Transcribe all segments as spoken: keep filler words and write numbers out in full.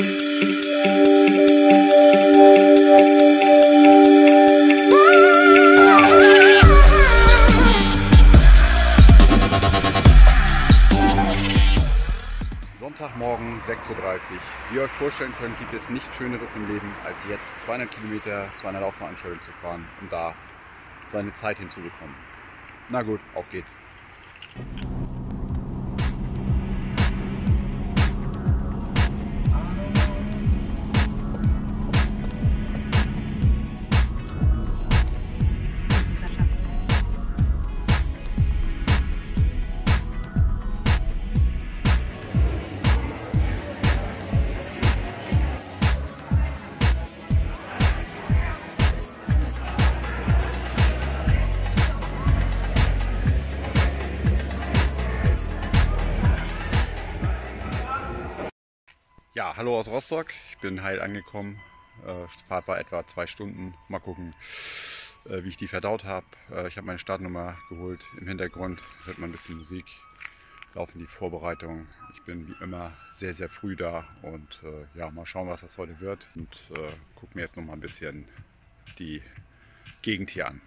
Sonntagmorgen sechs Uhr dreißig. Wie ihr euch vorstellen könnt, gibt es nichts Schöneres im Leben, als jetzt zweihundert Kilometer zu einer Laufveranstaltung zu fahren, um da seine Zeit hinzubekommen. Na gut, auf geht's. Ja, hallo aus Rostock. Ich bin heil angekommen. Äh, Fahrt war etwa zwei Stunden. Mal gucken, äh, wie ich die verdaut habe. Äh, ich habe meine Startnummer geholt. Im Hintergrund hört man ein bisschen Musik. Laufen die Vorbereitungen. Ich bin wie immer sehr, sehr früh da und äh, ja, mal schauen, was das heute wird. Und äh, gucke mir jetzt noch mal ein bisschen die Gegend hier an.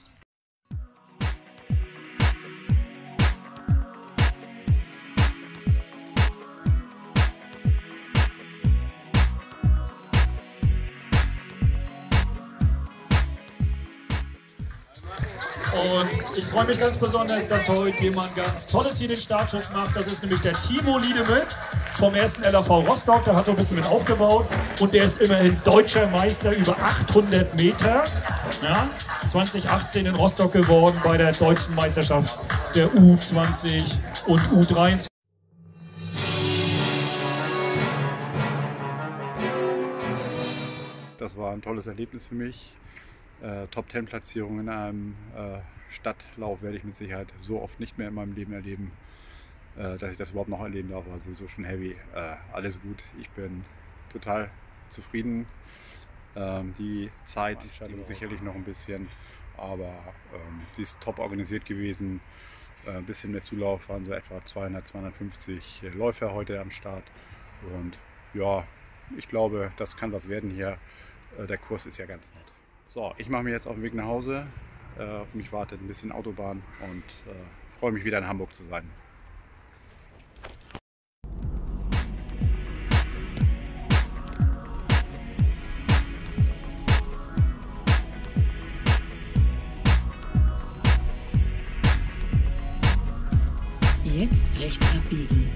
Und ich freue mich ganz besonders, dass heute jemand ganz Tolles hier den Startschuss macht. Das ist nämlich der Timo Liedemüth vom ersten L A V Rostock. Der hat so ein bisschen mit aufgebaut und der ist immerhin deutscher Meister über achthundert Meter. Ja, zwanzig achtzehn in Rostock geworden bei der deutschen Meisterschaft der U zwanzig und U dreiundzwanzig. Das war ein tolles Erlebnis für mich. Äh, Top zehn Platzierung in einem äh, Stadtlauf werde ich mit Sicherheit so oft nicht mehr in meinem Leben erleben, äh, dass ich das überhaupt noch erleben darf. War sowieso schon heavy. Äh, alles gut. Ich bin total zufrieden. Ähm, die Zeit ging sicherlich noch ein bisschen, aber ähm, sie ist top organisiert gewesen. Äh, ein bisschen mehr Zulauf, waren so etwa zweihundert, zweihundertfünfzig Läufer heute am Start. Und ja, ich glaube, das kann was werden hier. Äh, der Kurs ist ja ganz nett. So, ich mache mich jetzt auf den Weg nach Hause. Äh, auf mich wartet ein bisschen Autobahn und äh, freue mich wieder in Hamburg zu sein. Jetzt rechts abbiegen.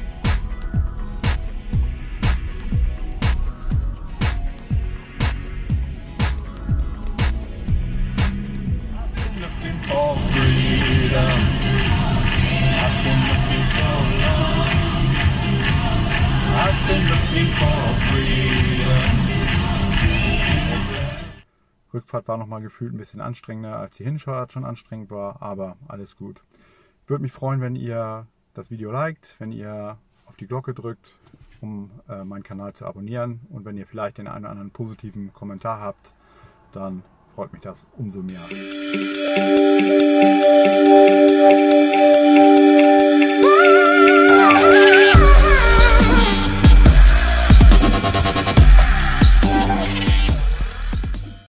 Rückfahrt war noch mal gefühlt ein bisschen anstrengender, als die Hinfahrt schon anstrengend war, aber alles gut. Würde mich freuen, wenn ihr das Video liked, wenn ihr auf die Glocke drückt, um äh, meinen Kanal zu abonnieren, und wenn ihr vielleicht den einen oder anderen positiven Kommentar habt, dann freut mich das umso mehr.